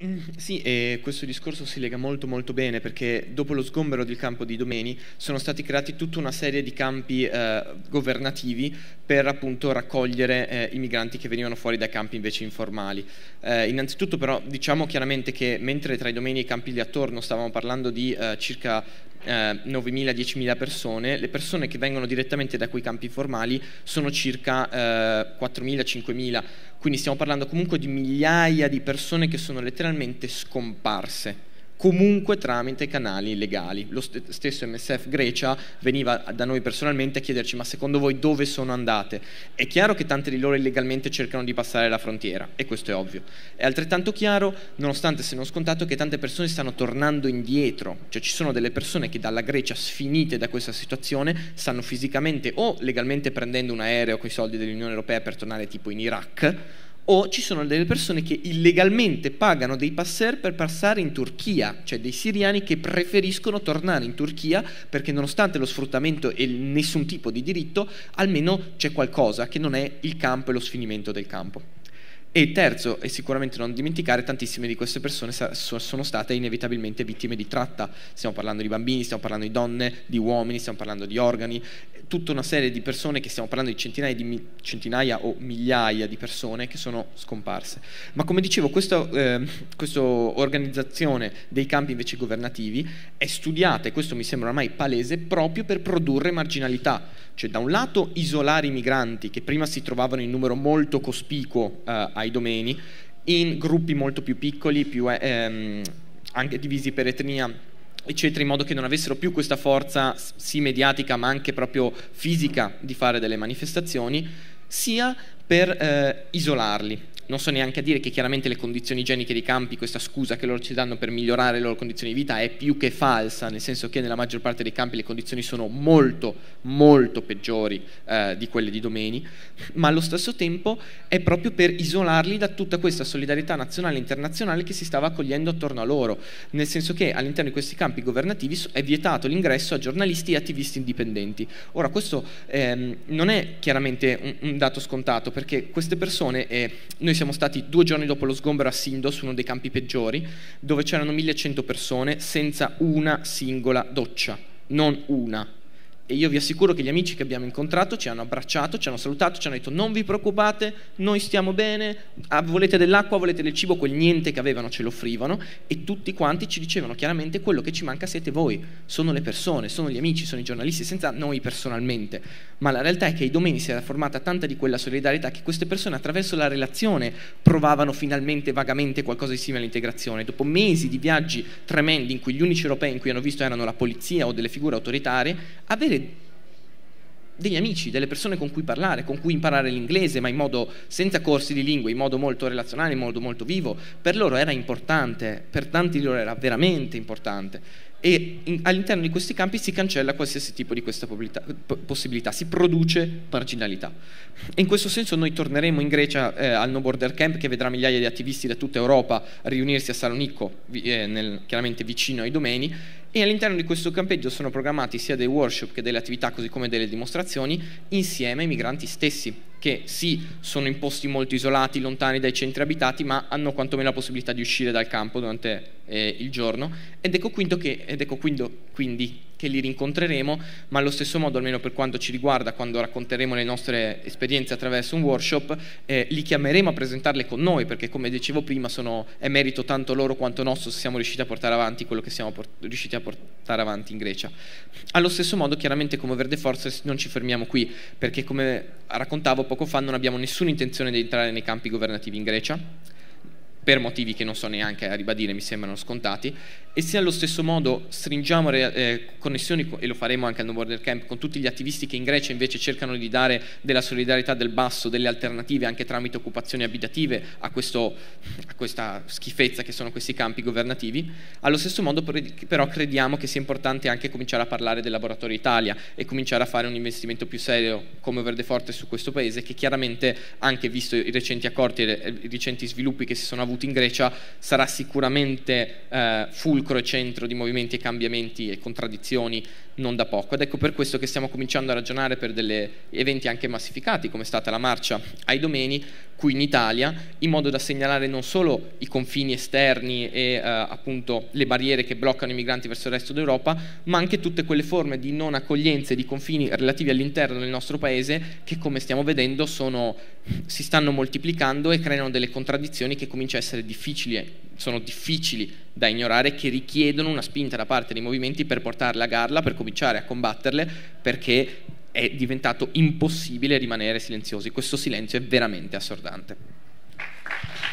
Sì, e questo discorso si lega molto molto bene, perché dopo lo sgombero del campo di Idomeni sono stati creati tutta una serie di campi governativi per appunto raccogliere i migranti che venivano fuori dai campi invece informali. Innanzitutto però diciamo chiaramente che mentre tra Idomeni e i campi lì attorno stavamo parlando di circa 9.000-10.000 persone, le persone che vengono direttamente da quei campi informali sono circa 4.000-5.000, quindi stiamo parlando comunque di migliaia di persone che sono letteralmente scomparse, comunque tramite canali legali. Lo stesso MSF Grecia veniva da noi personalmente a chiederci: ma secondo voi dove sono andate? È chiaro che tante di loro illegalmente cercano di passare la frontiera, e questo è ovvio. È altrettanto chiaro, nonostante se non scontato, che tante persone stanno tornando indietro, cioè ci sono delle persone che dalla Grecia, sfinite da questa situazione, stanno fisicamente o legalmente prendendo un aereo con i soldi dell'Unione Europea per tornare tipo in Iraq, o ci sono delle persone che illegalmente pagano dei passer per passare in Turchia, cioè dei siriani che preferiscono tornare in Turchia perché nonostante lo sfruttamento e nessun tipo di diritto, almeno c'è qualcosa che non è il campo e lo sfinimento del campo. E terzo, e sicuramente non dimenticare, tantissime di queste persone sono state inevitabilmente vittime di tratta. Stiamo parlando di bambini, stiamo parlando di donne, di uomini, stiamo parlando di organi, tutta una serie di persone, che stiamo parlando di centinaia o migliaia di persone che sono scomparse. Ma come dicevo, questa organizzazione dei campi invece governativi è studiata, e questo mi sembra ormai palese, proprio per produrre marginalità. Cioè, da un lato isolare i migranti che prima si trovavano in numero molto cospicuo ai Idomeni, in gruppi molto più piccoli, anche divisi per etnia, eccetera, in modo che non avessero più questa forza sì mediatica ma anche proprio fisica di fare delle manifestazioni, sia per isolarli. Non so neanche a dire che chiaramente le condizioni igieniche dei campi, questa scusa che loro ci danno per migliorare le loro condizioni di vita, è più che falsa, nel senso che nella maggior parte dei campi le condizioni sono molto, molto peggiori di quelle di Idomeni, ma allo stesso tempo è proprio per isolarli da tutta questa solidarietà nazionale e internazionale che si stava accogliendo attorno a loro, nel senso che all'interno di questi campi governativi è vietato l'ingresso a giornalisti e attivisti indipendenti. Ora, questo non è chiaramente un dato scontato, perché queste persone, noi siamo stati 2 giorni dopo lo sgombero a Sindos, uno dei campi peggiori, dove c'erano 1.100 persone senza una singola doccia, non una. E io vi assicuro che gli amici che abbiamo incontrato ci hanno abbracciato, ci hanno salutato, ci hanno detto: non vi preoccupate, noi stiamo bene, volete dell'acqua, volete del cibo, quel niente che avevano ce lo offrivano, e tutti quanti ci dicevano chiaramente: quello che ci manca siete voi, sono le persone, sono gli amici, sono i giornalisti, senza noi personalmente. Ma la realtà è che ai Idomeni si era formata tanta di quella solidarietà che queste persone attraverso la relazione provavano finalmente vagamente qualcosa di simile all'integrazione. Dopo mesi di viaggi tremendi in cui gli unici europei in cui hanno visto erano la polizia o delle figure autoritarie, avere degli amici, delle persone con cui parlare, con cui imparare l'inglese, ma in modo senza corsi di lingua, in modo molto relazionale, in modo molto vivo, per loro era importante, per tanti di loro era veramente importante. E all'interno di questi campi si cancella qualsiasi tipo di questa possibilità, si produce marginalità. E in questo senso noi torneremo in Grecia al No Border Camp, che vedrà migliaia di attivisti da tutta Europa riunirsi a Salonicco, chiaramente vicino ai Idomeni, e all'interno di questo campeggio sono programmati sia dei workshop che delle attività, così come delle dimostrazioni, insieme ai migranti stessi, che sì, sono in posti molto isolati, lontani dai centri abitati, ma hanno quantomeno la possibilità di uscire dal campo durante il giorno, ed ecco quindi che li rincontreremo, ma allo stesso modo, almeno per quanto ci riguarda, quando racconteremo le nostre esperienze attraverso un workshop, li chiameremo a presentarle con noi, perché come dicevo prima è merito tanto loro quanto nostro se siamo riusciti a portare avanti quello che siamo riusciti a portare avanti in Grecia. Allo stesso modo, chiaramente come Verde Force non ci fermiamo qui, perché come raccontavo poco fa non abbiamo nessuna intenzione di entrare nei campi governativi in Grecia, per motivi che non so neanche a ribadire, mi sembrano scontati, e se allo stesso modo stringiamo connessioni, e lo faremo anche al No Border Camp, con tutti gli attivisti che in Grecia invece cercano di dare della solidarietà del basso, delle alternative anche tramite occupazioni abitative a questa schifezza che sono questi campi governativi. Allo stesso modo però crediamo che sia importante anche cominciare a parlare del Laboratorio Italia e cominciare a fare un investimento più serio come Verde Forte su questo paese, che chiaramente, anche visto i recenti accordi e i recenti sviluppi che si sono avuti in Grecia, sarà sicuramente fulcro e centro di movimenti e cambiamenti e contraddizioni non da poco, ed ecco per questo che stiamo cominciando a ragionare per degli eventi anche massificati, come è stata la marcia ai domeni qui in Italia, in modo da segnalare non solo i confini esterni e appunto le barriere che bloccano i migranti verso il resto d'Europa, ma anche tutte quelle forme di non accoglienza e di confini relativi all'interno del nostro paese che, come stiamo vedendo, si stanno moltiplicando e creano delle contraddizioni che cominciano a essere sono difficili da ignorare, che richiedono una spinta da parte dei movimenti per portarle a galla, per cominciare a combatterle, perché è diventato impossibile rimanere silenziosi. Questo silenzio è veramente assordante.